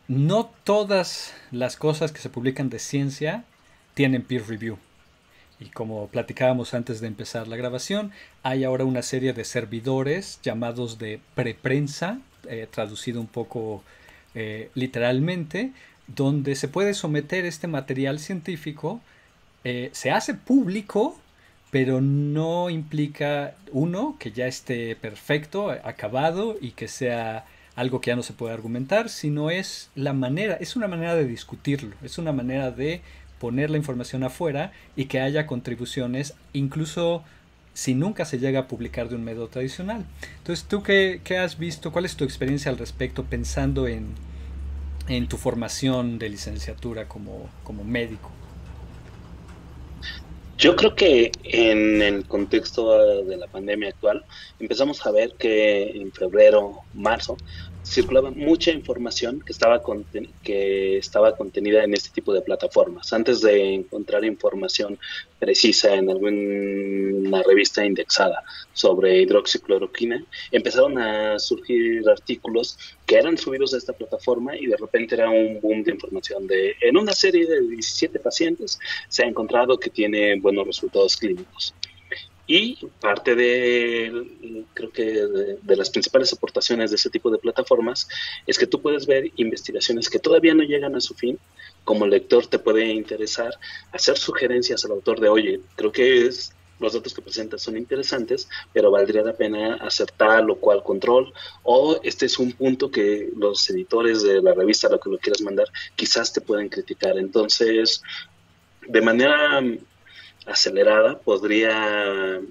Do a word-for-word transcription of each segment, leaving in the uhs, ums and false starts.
No todas las cosas que se publican de ciencia tienen peer review. Y como platicábamos antes de empezar la grabación, hay ahora una serie de servidores llamados de preprensa, eh, traducido un poco eh, literalmente, donde se puede someter este material científico, eh, se hace público, pero no implica, uno, que ya esté perfecto, acabado y que sea algo que ya no se puede argumentar, sino es la manera, es una manera de discutirlo, es una manera de poner la información afuera y que haya contribuciones, incluso si nunca se llega a publicar de un medio tradicional. Entonces, ¿tú qué, qué has visto? ¿Cuál es tu experiencia al respecto pensando en, en tu formación de licenciatura como, como médico? Yo creo que en el contexto eh, de la pandemia actual empezamos a ver que en febrero, marzo, circulaba mucha información que estaba, conten- que estaba contenida en este tipo de plataformas. Antes de encontrar información precisa en alguna revista indexada sobre hidroxicloroquina, empezaron a surgir artículos que eran subidos a esta plataforma y de repente era un boom de información de en una serie de diecisiete pacientes se ha encontrado que tiene buenos resultados clínicos. Y parte de, creo que de, de, las principales aportaciones de ese tipo de plataformas es que tú puedes ver investigaciones que todavía no llegan a su fin. Como lector te puede interesar hacer sugerencias al autor de, oye, creo que es, los datos que presentas son interesantes, pero valdría la pena hacer tal o cual control, o este es un punto que los editores de la revista a lo que lo quieras mandar quizás te pueden criticar. Entonces, de manera acelerada podría,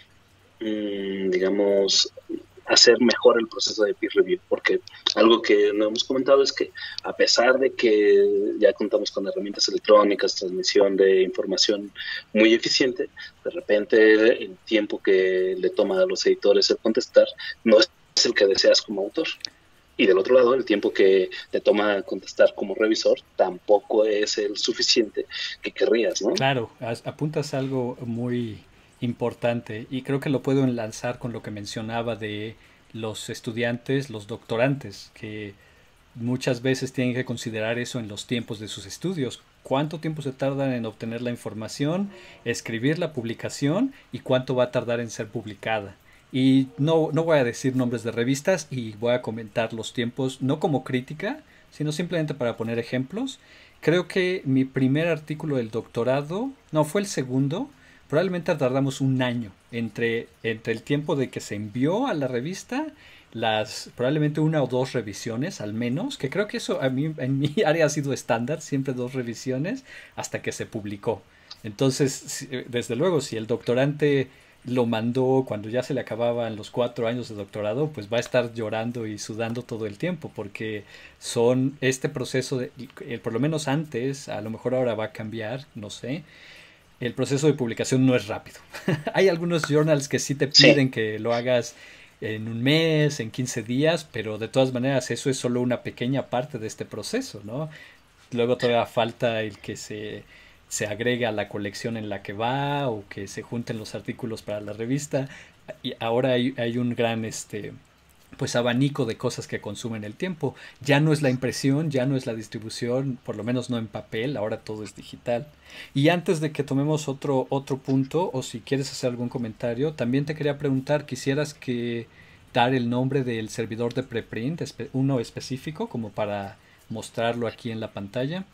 mmm, digamos, hacer mejor el proceso de peer review, porque algo que no hemos comentado es que a pesar de que ya contamos con herramientas electrónicas, transmisión de información muy eficiente, de repente el tiempo que le toma a los editores el contestar no es el que deseas como autor. Y del otro lado, el tiempo que te toma contestar como revisor tampoco es el suficiente que querrías, ¿no? Claro, apuntas algo muy importante y creo que lo puedo enlazar con lo que mencionaba de los estudiantes, los doctorantes, que muchas veces tienen que considerar eso en los tiempos de sus estudios. ¿Cuánto tiempo se tardan en obtener la información, escribir la publicación y cuánto va a tardar en ser publicada? Y no, no voy a decir nombres de revistas y voy a comentar los tiempos, no como crítica, sino simplemente para poner ejemplos. Creo que mi primer artículo del doctorado, no, fue el segundo, probablemente tardamos un año entre, entre el tiempo de que se envió a la revista, las probablemente una o dos revisiones al menos, que creo que eso a mí, en mi área ha sido estándar, siempre dos revisiones hasta que se publicó. Entonces, desde luego, si el doctorante lo mandó cuando ya se le acababan los cuatro años de doctorado, pues va a estar llorando y sudando todo el tiempo, porque son este proceso, de, eh, por lo menos antes, a lo mejor ahora va a cambiar, no sé, el proceso de publicación no es rápido. Hay algunos journals que sí te Sí, piden que lo hagas en un mes, en quince días, pero de todas maneras eso es solo una pequeña parte de este proceso, ¿no? Luego todavía falta el que se, se agregue a la colección en la que va o que se junten los artículos para la revista. Y ahora hay, hay un gran este, pues abanico de cosas que consumen el tiempo. Ya no es la impresión, ya no es la distribución, por lo menos no en papel, ahora todo es digital. Y antes de que tomemos otro, otro punto, o si quieres hacer algún comentario, también te quería preguntar, ¿quisieras que dar el nombre del servidor de preprint, espe- uno específico, como para mostrarlo aquí en la pantalla?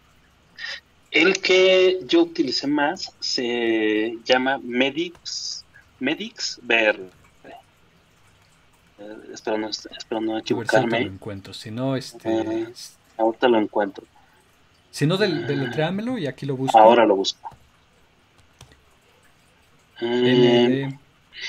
el que yo utilicé más se llama Medix, Medix V R. Eh, espero, no, espero no A ver si ahorita lo equivocarme. encuentro. Si no, este, Uh, ahorita lo encuentro. si no, del, Uh, deletréamelo y aquí lo busco. ahora lo busco. Uh, M D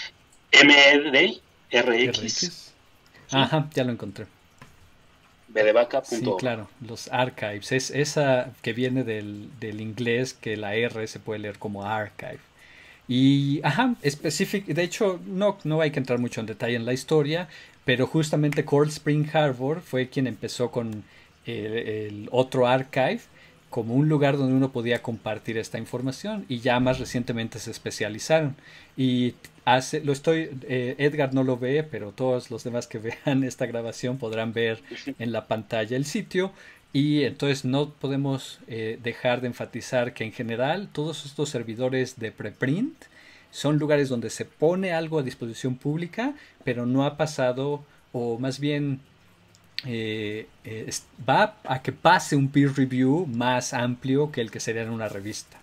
R M D R X, X. ¿sí? Ajá, ya lo encontré. Sí, bdevaca punto org. claro, los archives. Es esa que viene del, del inglés que la R se puede leer como archive. Y, ajá, específico. De hecho, no, no hay que entrar mucho en detalle en la historia, pero justamente Cold Spring Harbor fue quien empezó con el, el otro archive como un lugar donde uno podía compartir esta información y ya más recientemente se especializaron. Y hace, lo estoy, eh, Edgar no lo ve, pero todos los demás que vean esta grabación podrán ver en la pantalla el sitio. Y entonces no podemos eh, dejar de enfatizar que en general todos estos servidores de preprint son lugares donde se pone algo a disposición pública, pero no ha pasado, o más bien eh, eh, va a que pase un peer review más amplio que el que sería en una revista.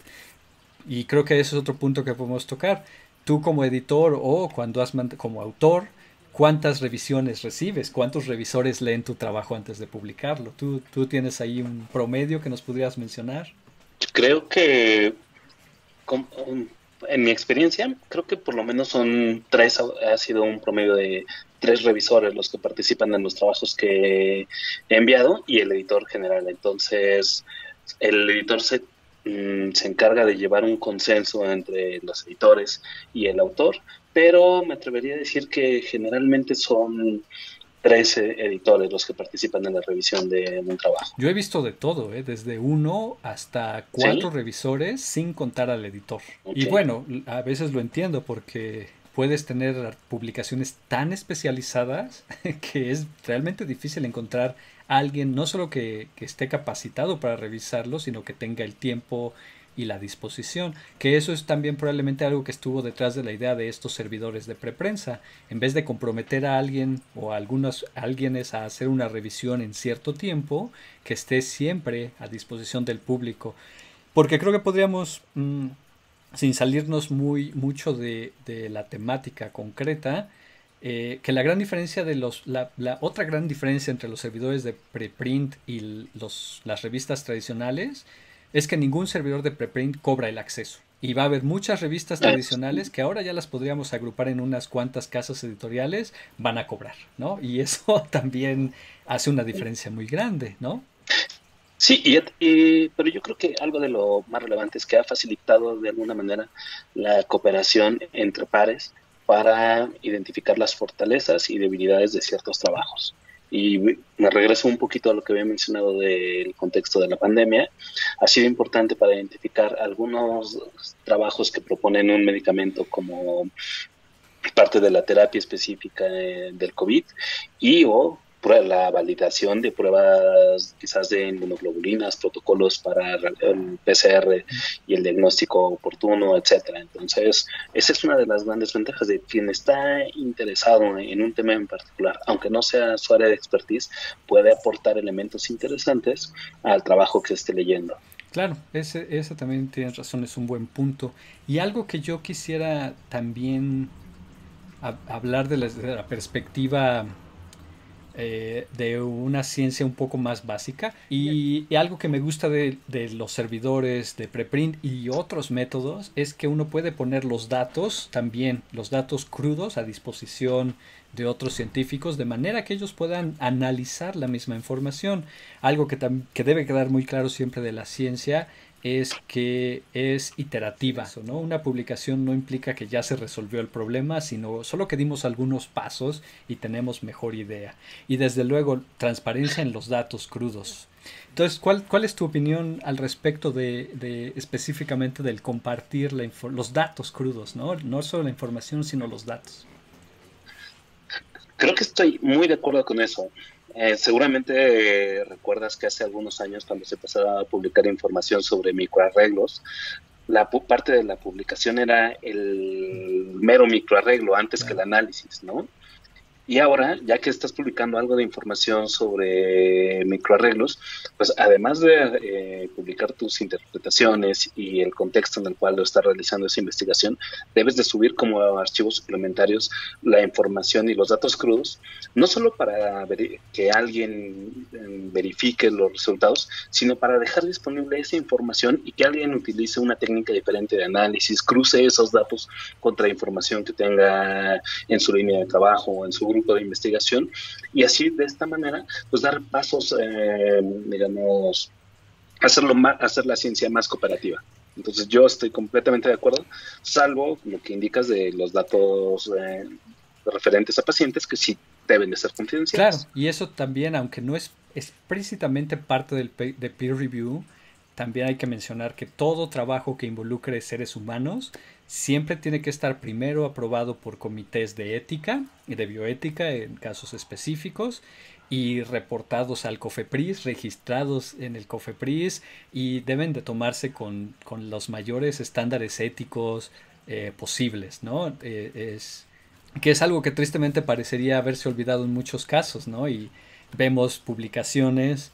Y creo que ese es otro punto que podemos tocar. Tú como editor o cuando has como autor, ¿cuántas revisiones recibes? ¿Cuántos revisores leen tu trabajo antes de publicarlo? ¿Tú, tú tienes ahí un promedio que nos podrías mencionar? Creo que com- um, en mi experiencia, creo que por lo menos son tres, ha sido un promedio de tres revisores los que participan en los trabajos que he enviado y el editor general. Entonces, el editor se, mm, se encarga de llevar un consenso entre los editores y el autor, pero me atrevería a decir que generalmente son tres eh, editores los que participan en la revisión de un trabajo. Yo he visto de todo, ¿eh? Desde uno hasta cuatro ¿Sí? revisores sin contar al editor. Y Ok. bueno, a veces lo entiendo porque puedes tener publicaciones tan especializadas que es realmente difícil encontrar a alguien no solo que, que esté capacitado para revisarlo, sino que tenga el tiempo y la disposición, que eso es también probablemente algo que estuvo detrás de la idea de estos servidores de preprensa. En vez de comprometer a alguien o a algunos alguienes a hacer una revisión en cierto tiempo, que esté siempre a disposición del público. Porque creo que podríamos, mmm, sin salirnos muy mucho de, de la temática concreta, eh, que la gran diferencia de los, la, la otra gran diferencia entre los servidores de preprint y los, las revistas tradicionales es que ningún servidor de preprint cobra el acceso. Y va a haber muchas revistas Eh, tradicionales que ahora ya las podríamos agrupar en unas cuantas casas editoriales, van a cobrar, ¿no? Y eso también hace una diferencia muy grande, ¿no? Sí, y, y- pero yo creo que algo de lo más relevante es que ha facilitado de alguna manera la cooperación entre pares para identificar las fortalezas y debilidades de ciertos trabajos. Y me regreso un poquito a lo que había mencionado del contexto de la pandemia. Ha sido importante para identificar algunos trabajos que proponen un medicamento como parte de la terapia específica eh, del COVID y o la validación de pruebas quizás de inmunoglobulinas, protocolos para el P C R y el diagnóstico oportuno, etcétera. Entonces, esa es una de las grandes ventajas de quien está interesado en un tema en particular, aunque no sea su área de expertise, puede aportar elementos interesantes al trabajo que esté leyendo. Claro, ese, ese también tienes razón, es un buen punto. Y algo que yo quisiera también a- hablar de la, de la perspectiva eh, de una ciencia un poco más básica. Y, y algo que me gusta de, de los servidores de preprint y otros métodos es que uno puede poner los datos también, los datos crudos a disposición de otros científicos de manera que ellos puedan analizar la misma información. Algo que, tam- que debe quedar muy claro siempre de la ciencia es que es iterativa, ¿no? Una publicación no implica que ya se resolvió el problema, sino solo que dimos algunos pasos y tenemos mejor idea. Y desde luego, transparencia en los datos crudos. Entonces, ¿cuál, cuál es tu opinión al respecto de, de específicamente del compartir la los datos crudos, ¿no? No solo la información, sino los datos. Creo que estoy muy de acuerdo con eso. Eh, seguramente eh, recuerdas que hace algunos años cuando se empezaba a publicar información sobre microarreglos, la parte de la publicación era el mero microarreglo antes que el Claro. análisis, ¿no? Y ahora, ya que estás publicando algo de información sobre microarreglos, pues además de eh, publicar tus interpretaciones y el contexto en el cual lo estás realizando esa investigación, debes de subir como archivos suplementarios la información y los datos crudos, no solo para ver, que alguien eh, verifique los resultados, sino para dejar disponible esa información y que alguien utilice una técnica diferente de análisis, cruce esos datos contra información que tenga en su línea de trabajo o en su grupo de investigación y así de esta manera pues dar pasos eh, digamos hacerlo más, hacer la ciencia más cooperativa. Entonces yo estoy completamente de acuerdo, salvo lo que indicas de los datos eh, referentes a pacientes que sí deben de ser Claro, confidenciales. y eso también, aunque no es explícitamente parte del pe- de peer review, también hay que mencionar que todo trabajo que involucre seres humanos siempre tiene que estar primero aprobado por comités de ética y de bioética en casos específicos y reportados al COFEPRIS, registrados en el COFEPRIS y deben de tomarse con, con los mayores estándares éticos eh, posibles, ¿no? Eh, es, que es algo que tristemente parecería haberse olvidado en muchos casos, ¿no? Y vemos publicaciones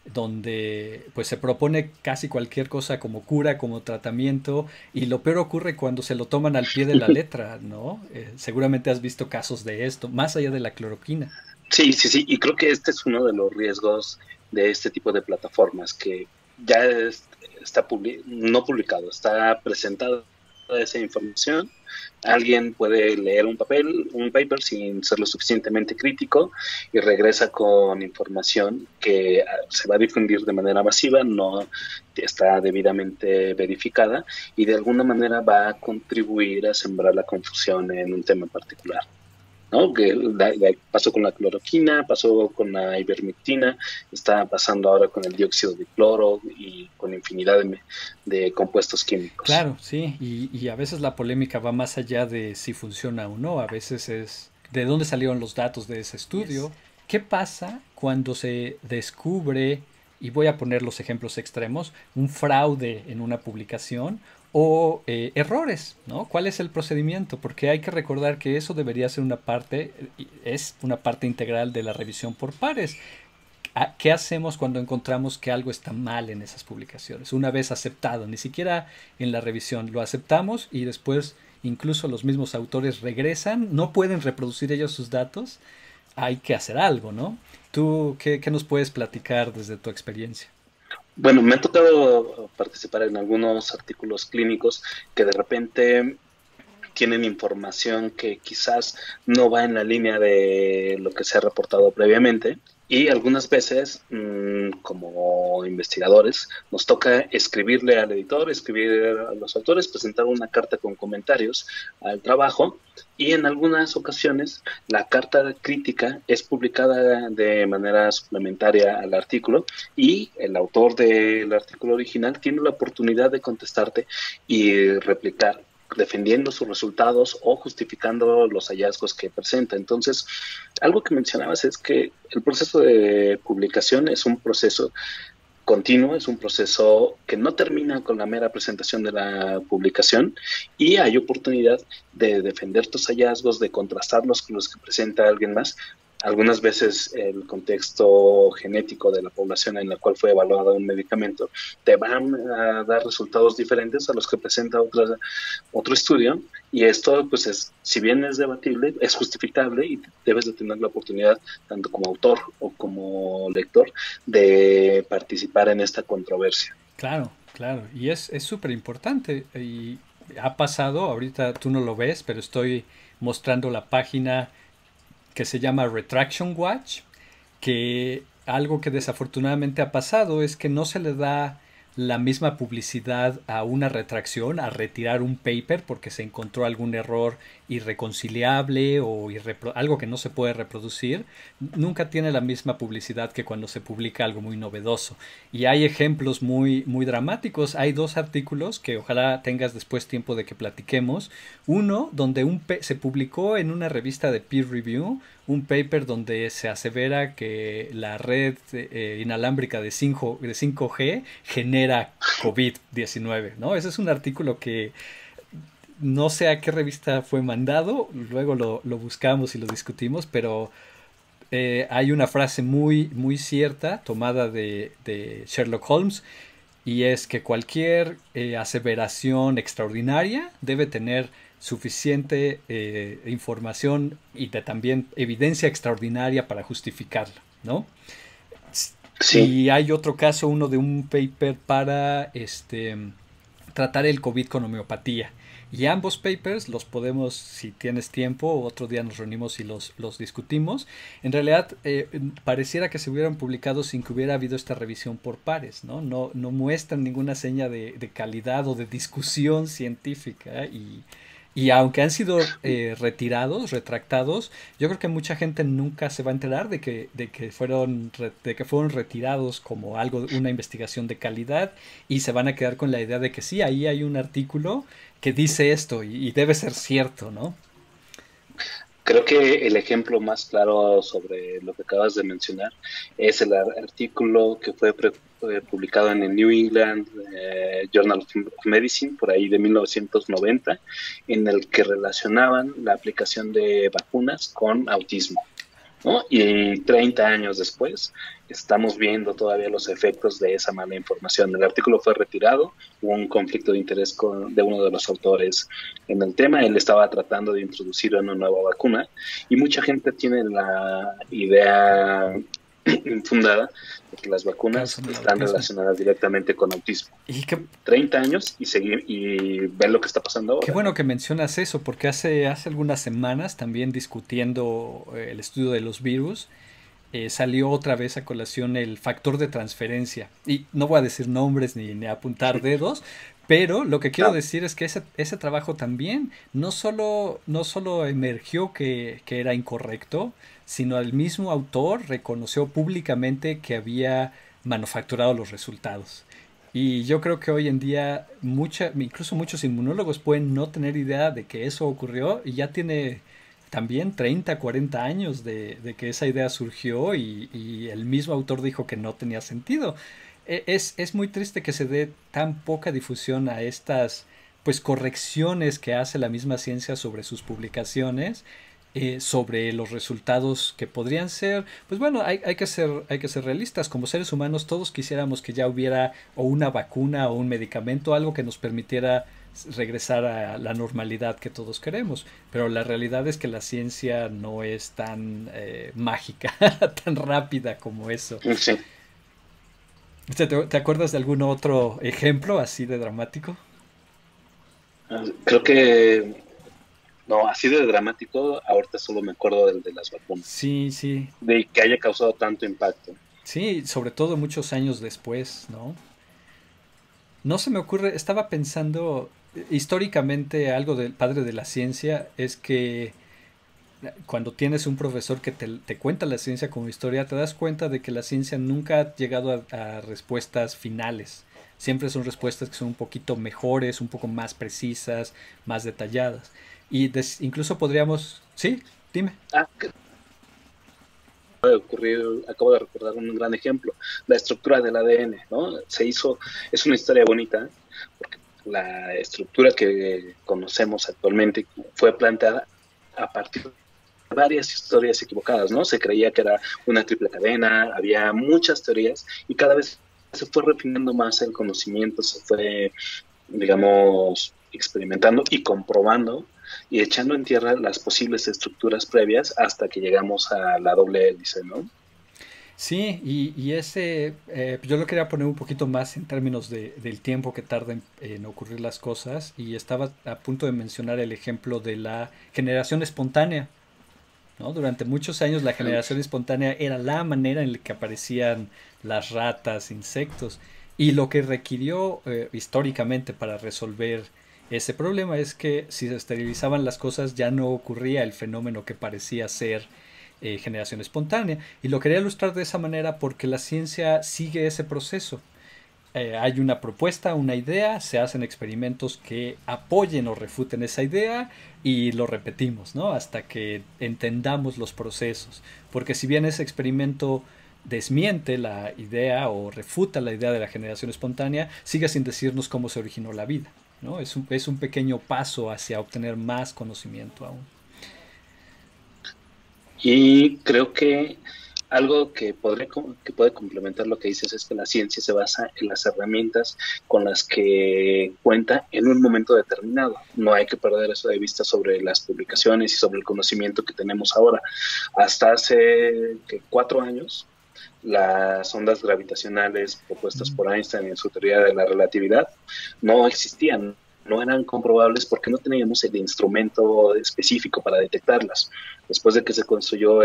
donde pues se propone casi cualquier cosa como cura, como tratamiento, y lo peor ocurre cuando se lo toman al pie de la letra, ¿no? Eh, seguramente has visto casos de esto, más allá de la cloroquina. Sí, sí, sí, y creo que este es uno de los riesgos de este tipo de plataformas, que ya es- está publi- no publicado, está presentada esa información. Alguien puede leer un papel, un paper sin ser lo suficientemente crítico y regresa con información que ah, se va a difundir de manera masiva, no está debidamente verificada y de alguna manera va a contribuir a sembrar la confusión en un tema en particular. ¿No? Que la- la- pasó con la cloroquina, pasó con la ivermectina, está pasando ahora con el dióxido de cloro y con infinidad de, de compuestos químicos. Claro, sí, y, y a veces la polémica va más allá de si funciona o no, a veces es de dónde salieron los datos de ese estudio, qué pasa cuando se descubre, y voy a poner los ejemplos extremos, un fraude en una publicación o eh, errores, ¿no? ¿Cuál es el procedimiento? Porque hay que recordar que eso debería ser una parte, eh, es una parte integral de la revisión por pares. ¿A- ¿Qué hacemos cuando encontramos que algo está mal en esas publicaciones? Una vez aceptado, ni siquiera en la revisión lo aceptamos y después incluso los mismos autores regresan, no pueden reproducir ellos sus datos, hay que hacer algo, ¿no? ¿Tú qué, qué nos puedes platicar desde tu experiencia? Bueno, me ha tocado participar en algunos artículos clínicos que de repente tienen información que quizás no va en la línea de lo que se ha reportado previamente. Y algunas veces, mmm, como investigadores, nos toca escribirle al editor, escribir a los autores, presentar una carta con comentarios al trabajo y en algunas ocasiones la carta crítica es publicada de manera suplementaria al artículo y el autor del artículo original tiene la oportunidad de contestarte y replicar defendiendo sus resultados o justificando los hallazgos que presenta. Entonces, algo que mencionabas es que el proceso de publicación es un proceso continuo, es un proceso que no termina con la mera presentación de la publicación y hay oportunidad de defender tus hallazgos, de contrastarlos con los que presenta alguien más. Algunas veces el contexto genético de la población en la cual fue evaluado un medicamento te van a dar resultados diferentes a los que presenta otra, otro estudio y esto pues es, si bien es debatible, es justificable y debes de tener la oportunidad tanto como autor o como lector de participar en esta controversia. Claro, claro, y es es súper importante y ha pasado, ahorita tú no lo ves, pero estoy mostrando la página que se llama Retraction Watch, que algo que desafortunadamente ha pasado es que no se le da la misma publicidad a una retracción, a retirar un paper porque se encontró algún error irreconciliable o irrepro algo que no se puede reproducir, nunca tiene la misma publicidad que cuando se publica algo muy novedoso. Y hay ejemplos muy, muy dramáticos. Hay dos artículos que ojalá tengas después tiempo de que platiquemos. Uno donde un se publicó en una revista de peer review un paper donde se asevera que la red eh, inalámbrica de cinco, de cinco G genera COVID diecinueve, ¿no? Ese es un artículo que no sé a qué revista fue mandado, luego lo, lo buscamos y lo discutimos, pero eh, hay una frase muy, muy cierta tomada de, de Sherlock Holmes y es que cualquier eh, aseveración extraordinaria debe tener suficiente eh, información y de también evidencia extraordinaria para justificarla, ¿no? Sí, Y hay otro caso, uno de un paper para este tratar el COVID con homeopatía. Y ambos papers los podemos, si tienes tiempo, otro día nos reunimos y los, los discutimos. En realidad, eh, pareciera que se hubieran publicado sin que hubiera habido esta revisión por pares, ¿no? No, no muestran ninguna seña de, de calidad o de discusión científica y Y aunque han sido eh, retirados, retractados, yo creo que mucha gente nunca se va a enterar de que, de que fueron, re- de que fueron retirados como algo, una investigación de calidad, y se van a quedar con la idea de que sí, ahí hay un artículo que dice esto y, y debe ser cierto, ¿no? Creo que el ejemplo más claro sobre lo que acabas de mencionar es el ar- artículo que fue pre- eh, publicado en el New England eh, Journal of Medicine por ahí de mil novecientos noventa, en el que relacionaban la aplicación de vacunas con autismo, ¿no? Y treinta años después estamos viendo todavía los efectos de esa mala información. El artículo fue retirado, hubo un conflicto de interés con, de uno de los autores en el tema, él estaba tratando de introducir una nueva vacuna y mucha gente tiene la idea infundada de que las vacunas Causan el están autismo. relacionadas directamente con autismo. Y qué, treinta años y seguir y ver lo que está pasando qué ahora, bueno ¿no? que mencionas eso, porque hace, hace algunas semanas, también discutiendo eh, el estudio de los virus, eh, salió otra vez a colación el factor de transferencia. Y no voy a decir nombres ni, ni apuntar dedos, pero lo que quiero No, decir es que ese, ese trabajo también no solo, no solo emergió que, que era incorrecto, sino el mismo autor reconoció públicamente que había manufacturado los resultados. Y yo creo que hoy en día mucha, incluso muchos inmunólogos pueden no tener idea de que eso ocurrió, y ya tiene también treinta cuarenta años de, de que esa idea surgió, y, y el mismo autor dijo que no tenía sentido. E- Es, es muy triste que se dé tan poca difusión a estas pues correcciones que hace la misma ciencia sobre sus publicaciones, eh, sobre los resultados que podrían ser. Pues bueno, hay, hay que ser, hay que ser realistas. Como seres humanos todos quisiéramos que ya hubiera o una vacuna o un medicamento, algo que nos permitiera regresar a la normalidad que todos queremos. Pero la realidad es que la ciencia no es tan eh, mágica, tan rápida como eso. sí. ¿Te, te acuerdas de algún otro ejemplo así de dramático? Creo que no, así de dramático, ahorita solo me acuerdo del de las vacunas, Sí, sí, de que haya causado tanto impacto. sí, sobre todo muchos años después, ¿no? No se me ocurre, estaba pensando, eh, históricamente algo del padre de la ciencia es que cuando tienes un profesor que te, te cuenta la ciencia como historia, te das cuenta de que la ciencia nunca ha llegado a, a respuestas finales. Siempre son respuestas que son un poquito mejores, un poco más precisas, más detalladas. Y des- incluso podríamos... Sí, dime. Ah, que acaba de ocurrir, acabo de recordar un gran ejemplo, la estructura del A D N, ¿no? Se hizo, es una historia bonita, porque la estructura que conocemos actualmente fue planteada a partir de varias historias equivocadas, ¿no? Se creía que era una triple cadena, había muchas teorías y cada vez se fue refinando más el conocimiento, se fue, digamos, experimentando y comprobando y echando en tierra las posibles estructuras previas hasta que llegamos a la doble hélice, ¿no? Sí, y, y ese, eh, yo lo quería poner un poquito más en términos de, del tiempo que tarda en, en ocurrir las cosas, y estaba a punto de mencionar el ejemplo de la generación espontánea, ¿no? Durante muchos años la generación espontánea era la manera en la que aparecían las ratas, insectos, y lo que requirió eh, históricamente para resolver ese problema es que si se esterilizaban las cosas ya no ocurría el fenómeno que parecía ser eh, generación espontánea. Y lo quería ilustrar de esa manera porque la ciencia sigue ese proceso. Eh, hay una propuesta, una idea, se hacen experimentos que apoyen o refuten esa idea, y lo repetimos, ¿no? Hasta que entendamos los procesos. Porque si bien ese experimento desmiente la idea o refuta la idea de la generación espontánea, sigue sin decirnos cómo se originó la vida, ¿no? Es un, es un pequeño paso hacia obtener más conocimiento aún. Y creo que algo que, podría, que puede complementar lo que dices es que la ciencia se basa en las herramientas con las que cuenta en un momento determinado. No hay que perder eso de vista sobre las publicaciones y sobre el conocimiento que tenemos ahora. Hasta hace ¿qué? cuatro años, las ondas gravitacionales propuestas por Einstein en su teoría de la relatividad no existían, no eran comprobables porque no teníamos el instrumento específico para detectarlas. Después de que se construyó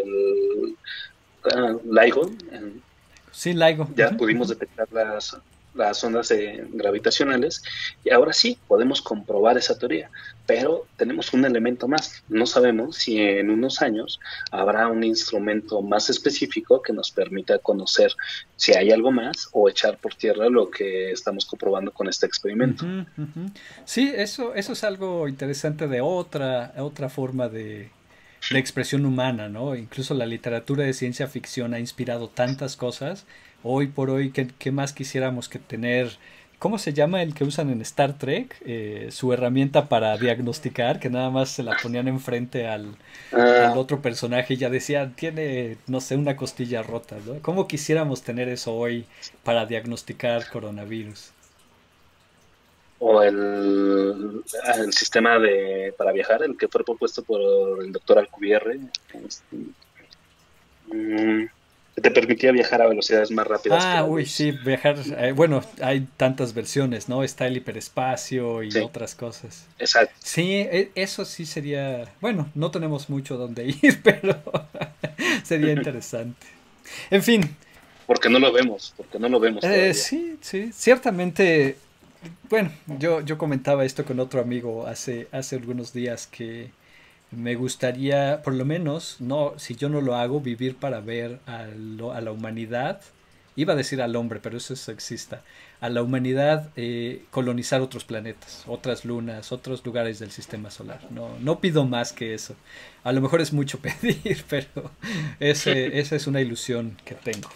el uh, LIGO, Sí, LIGO. ya Uh-huh, pudimos uh-huh. detectarlas las ondas eh, gravitacionales, y ahora sí podemos comprobar esa teoría, pero tenemos un elemento más. No sabemos si en unos años habrá un instrumento más específico que nos permita conocer si hay algo más o echar por tierra lo que estamos comprobando con este experimento. Ujú, ujú. Sí, eso, eso es algo interesante de otra, otra forma de, de expresión humana, ¿no? Incluso la literatura de ciencia ficción ha inspirado tantas cosas. Hoy por hoy, ¿qué, qué más quisiéramos que tener? ¿Cómo se llama el que usan en Star Trek? Eh, su herramienta para diagnosticar, que nada más se la ponían enfrente al, al Ah, otro personaje y ya decían, tiene, no sé, una costilla rota, ¿no? ¿Cómo quisiéramos tener eso hoy para diagnosticar coronavirus? o el, el sistema de para viajar, el que fue propuesto por el doctor Alcubierre, este, mm, que te permitía viajar a velocidades más rápidas que Ah, la uy, luz. sí, viajar. Eh, bueno, hay tantas versiones, ¿no? Está el hiperespacio y Sí, otras cosas. exacto, Sí, e- eso sí sería. Bueno, no tenemos mucho donde ir, pero sería interesante. En fin, porque no lo vemos, porque no lo vemos eh, todavía. sí, sí, ciertamente. Bueno, yo, yo comentaba esto con otro amigo hace, hace algunos días que me gustaría, por lo menos, no, si yo no lo hago, vivir para ver a, lo- a la humanidad, iba a decir al hombre, pero eso es sexista, a la humanidad eh, colonizar otros planetas, otras lunas, otros lugares del sistema solar. No, no pido más que eso. A lo mejor es mucho pedir, pero ese, esa es una ilusión que tengo.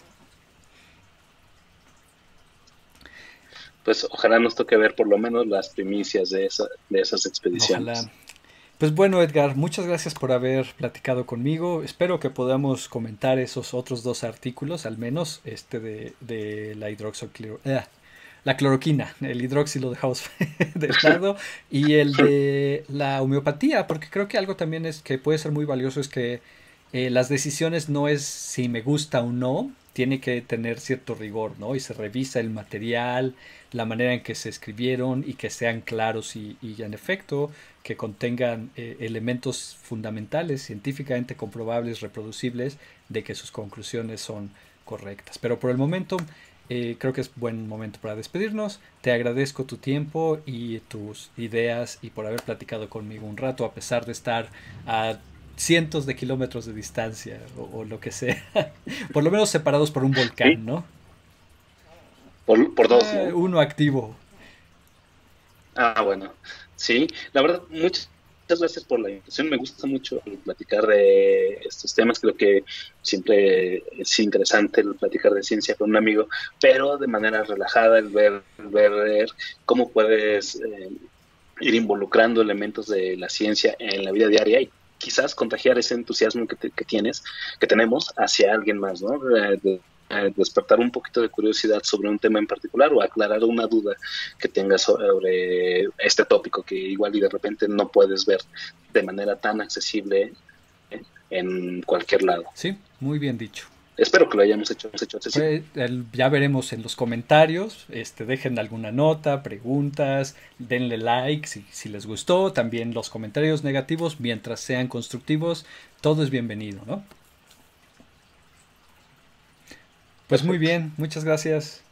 Pues ojalá nos toque ver por lo menos las primicias de, esa, de esas Ojalá. expediciones. Pues bueno, Edgar, muchas gracias por haber platicado conmigo. Espero que podamos comentar esos otros dos artículos, al menos este de, de la hidroxocloro, eh, la cloroquina, el hidróxilo dejamos de lado, y el de la homeopatía, porque creo que algo también es que puede ser muy valioso es que eh, las decisiones no es si me gusta o no, tiene que tener cierto rigor, ¿no? Y se revisa el material, la manera en que se escribieron y que sean claros y, y en efecto que contengan eh, elementos fundamentales, científicamente comprobables, reproducibles, de que sus conclusiones son correctas. Pero por el momento eh, creo que es buen momento para despedirnos. Te agradezco tu tiempo y tus ideas y por haber platicado conmigo un rato a pesar de estar a cientos de kilómetros de distancia o, o lo que sea. Por lo menos separados por un Sí, volcán, ¿no? por, por dos, Eh, ¿no? uno activo. Ah, bueno, sí, la verdad, muchas, muchas gracias por la invitación. Me gusta mucho el platicar de estos temas. Creo que siempre es interesante el platicar de ciencia con un amigo, pero de manera relajada, el ver, ver cómo puedes eh, ir involucrando elementos de la ciencia en la vida diaria y quizás contagiar ese entusiasmo que, te, que tienes, que tenemos hacia alguien más, ¿no? De, de, de despertar un poquito de curiosidad sobre un tema en particular o aclarar una duda que tengas sobre este tópico que igual y de repente no puedes ver de manera tan accesible ¿eh? En cualquier lado. Sí, muy bien dicho. Espero que lo hayamos hecho, hemos hecho accesible. Pues, el- ya veremos en los comentarios, este, dejen alguna nota, preguntas, denle like si, si les gustó, también los comentarios negativos, mientras sean constructivos, todo es bienvenido, ¿no? Pues muy Perfecto. bien, muchas gracias.